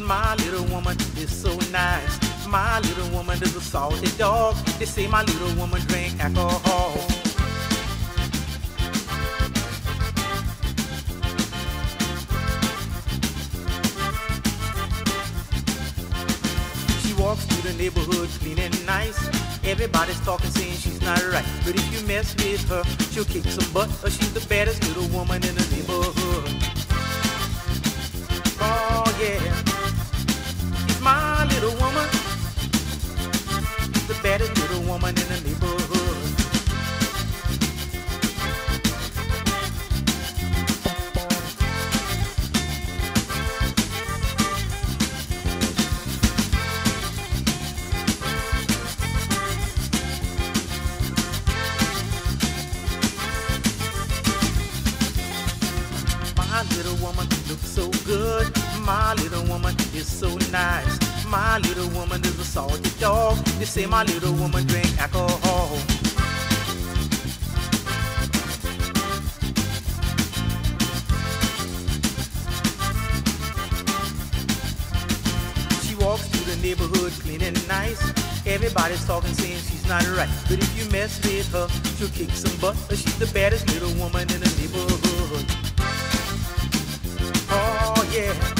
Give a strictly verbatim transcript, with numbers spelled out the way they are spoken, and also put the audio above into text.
My little woman is so nice. My little woman is a salty dog. They say my little woman drink alcohol. She walks through the neighborhood clean and nice. Everybody's talking, saying she's not right. But if you mess with her, she'll kick some butt, or she's the baddest little woman in the neighborhood. Oh yeah, she's my little woman, the baddest little woman in the neighborhood. My little woman looks so good. My little woman is so nice. My little woman is a salty dog. They say my little woman drink alcohol. She walks through the neighborhood clean and nice. Everybody's talking, saying she's not right. But if you mess with her, she'll kick some butt, or she's the baddest little woman in the neighborhood. Oh yeah.